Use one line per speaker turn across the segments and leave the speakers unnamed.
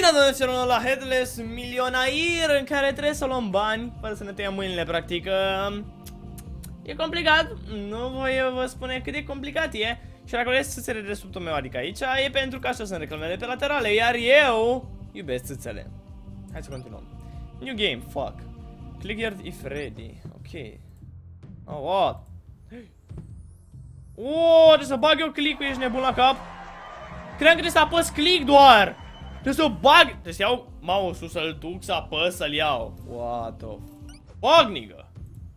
Bine, domnule, la Headless Milionair, în care trebuie să luăm bani fără să ne tăiem mâinile, practic. E complicat, nu voi vă spune cât de complicat e. Și dacă vreți țâțele de sub meu, adică aici, e pentru că așa sunt reclamele pe laterale, iar eu iubesc țâțele. Hai să continuăm. New game, fuck. Click here if ready. Ok. Oh, what? Oh, trebuie să bag eu click-ul, ești nebun la cap? Cream că trebuie să apăs click doar. Trebuie să o bag. Trebuie să iau mouse-ul, să-l duc, să apăs, să-l iau. What the fuck, nigga?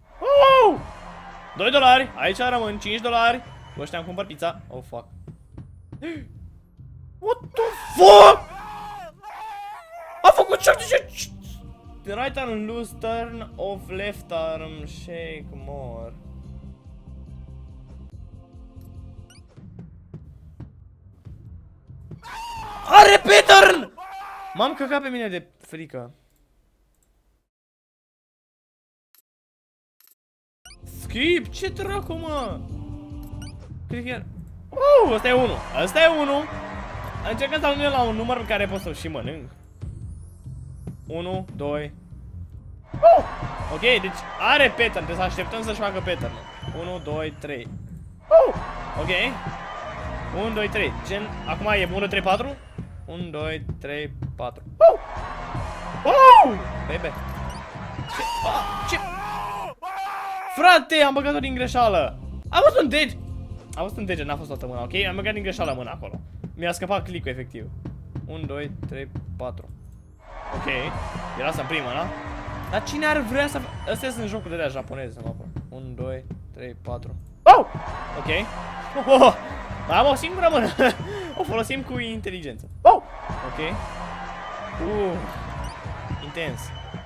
$2. Aici rămân $5. Cu ăștia am cumpăr pizza. Oh, fuck. What the fuck? A făcut ce? Right arm loose, turn off left arm, shake more. Are pattern! M-am căcat pe mine de frică. Skip, ce dracu, mă? Cred că ăsta e 1. Ăsta e 1. Încercăm să ajungem la un număr pe care pot să-l și mănânc. 1, 2. Ok, deci are pattern, trebuie să așteptăm să-și facă pattern. 1, 2, 3. Ok. 1, 2, 3. Gen, acum e 1, 3, 4. 1, 2, 3, 4. Bebe. Ce? Frate, am băgat-o din greșeală. A fost un dege. A fost un dege, n-a fost toată mâna, ok? Am băgat din greșeală mâna acolo. Mi-a scăpat click-ul, efectiv. 1, 2, 3, 4. Ok. Era să-mi prima, da? Dar cine ar vrea să... Astea sunt jocuri de-aia japoneze, mă. 1, 2, 3, 4. Ok. Am o singură mână. O folosim cu inteligență. Ok. Intens.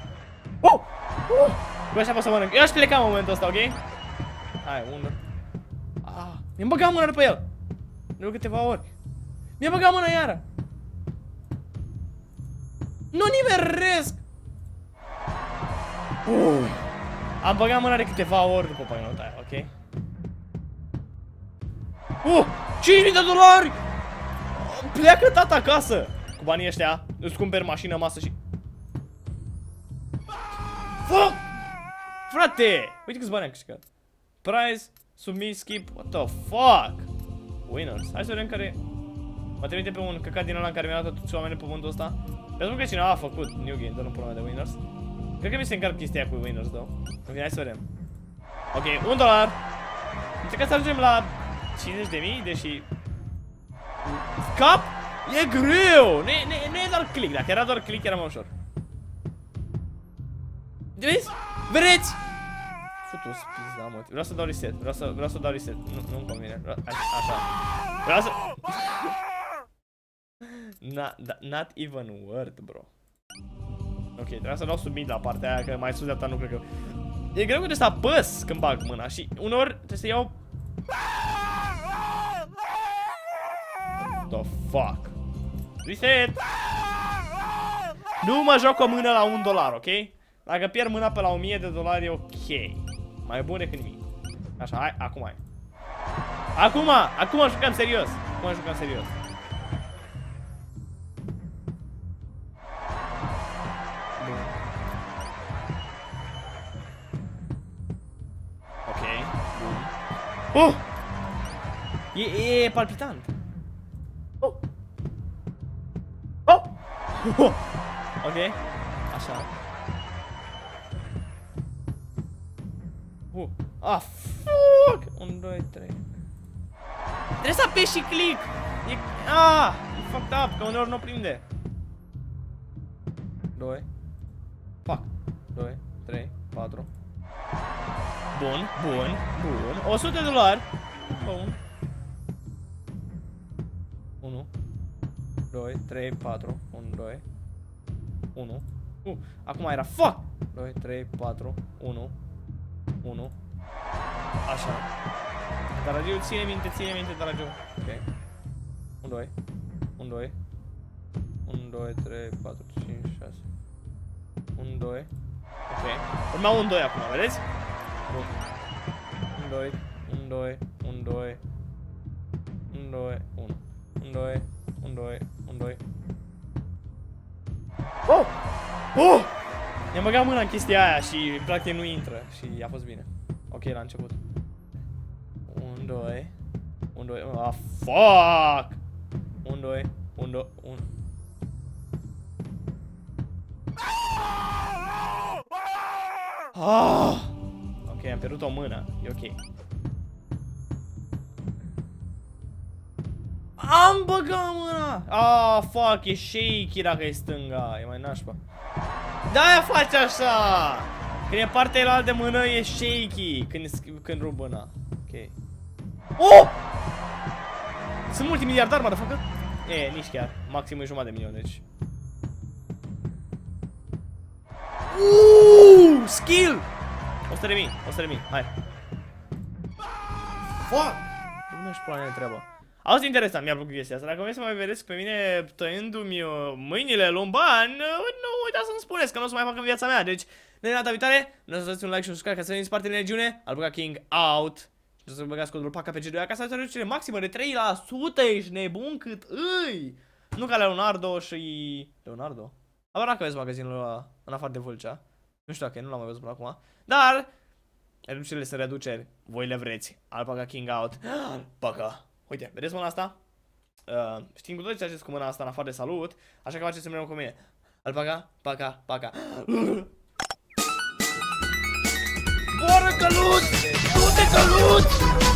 Cu așa pot să mănânc. Eu aș pleca în momentul ăsta, ok? Hai, 1. Mi-am băgat mâna pe el. De câteva ori. Mi-am băgat mâna iară. Nu nimeresc. Am băgat mâna de câteva ori după paginota aia, ok? $5.000! Pleacă tata acasă! Cu banii ăștia îți cumperi mașină, masă și... Fuck! Frate! Uite câți bani am câștigat. Prize, submit, skip, what the fuck? Winners. Hai să vedem care... Mă trimite pe un căcat din ăla în care mi-a dat toți oamenii pe pământul ăsta. Pentru că cineva a făcut new game, dar nu problema de winners. Cred că mi se încarc chestia cu winners, da? În fine, hai să vedem. Ok, $1. Încercăm să ajungem la 50.000, deși... Scap? E greu! Nu e doar click, dacă era doar click era mai ușor. Vezi? Vedeți? Futus, pizda, mă. Vreau să dau reset, vreau să dau reset. Nu-mi convine. Așa. Vreau să... Not even word, bro. Ok, trebuie să dau submit la partea aia, că mai sus de atât nu cred că... E greu că trebuie să apăs când bag mâna și uneori trebuie să iau... The fuck? Reset! Nu mă joc o mână la $1, ok? Dacă pierd mâna pe la $1000 e ok. Mai bun decât nimic. Așa, hai, acum hai. Acum jucăm serios. Acum jucăm serios. Bun. E palpitant. Ok. Așa. Fuck! 1, 2, 3. Trebuie să apeși și click. E fucked up, că uneori nu prinde. 2. Fuck. 2, 3, 4. Bun. $100. Bun. 1, 2, 3, 4. 1, 2. 1. Acum era fuck! 2, 3, 4, 1. 1. Așa. Daragiu, ține minte, Daragiu. Ok. 1, 2. 1, 2. 1, 2, 3, 4, 5, 6. 1, 2. Ok. Urma 1, 2 acum, vedeți? Bun. 1, 2. 1, 2. 1, 2. 1, 2. 1. 1, 2. 1, 2. 1, 2. Oh! Oh! Mi-am băgat mâna în chestia aia și practic nu intră și a fost bine. Ok, la început. 1, 2. 1, 2. Ah, fuck! 1, 2. 1, 2. 1. Ah! Ok, am pierdut o mână. E ok. Am băgat mâna! Ah, fuck, e shaky dacă e stânga. E mai nașpa. De-aia face așa! Când e partea elaltă de mână, e shaky când rup mâna. Ok. Oh! Sunt multimiliardar, motherfucker. E, nici chiar. Maxim e jumătate de milion, deci. Skill! 100.000, hai. Fuck! Nu știu pula mea treaba. Auzi, interesant, mi-a plăcut chestia asta. Dacă vreți să mai vedeți pe mine tăiându-mi mâinile luând bani, nu uitați să-mi spuneți că nu o să mai fac în viața mea. Deci, de data viitoare, nu să dați un like și un subscribe ca să veniți parte din legiune. Al băga King out. Și să băgați codul PACA pe G2 ca să aveți o reducere maximă de 3%. Ești nebun cât îi. Nu ca Leonardo și... Leonardo? Abia dacă vezi magazinul ăla în afară de Vâlcea. Nu știu dacă nu l-am mai văzut până acum. Dar reducerile sunt reduceri. Voi le vreți. Alpaca King out. Paca. Uite, vedeți mâna asta? Știm cu toți ce faceți cu mâna asta în afară de salut. Așa că faceți împreună cu mine. Alpaca, paca, paca. Boră căluț! Du-te căluț!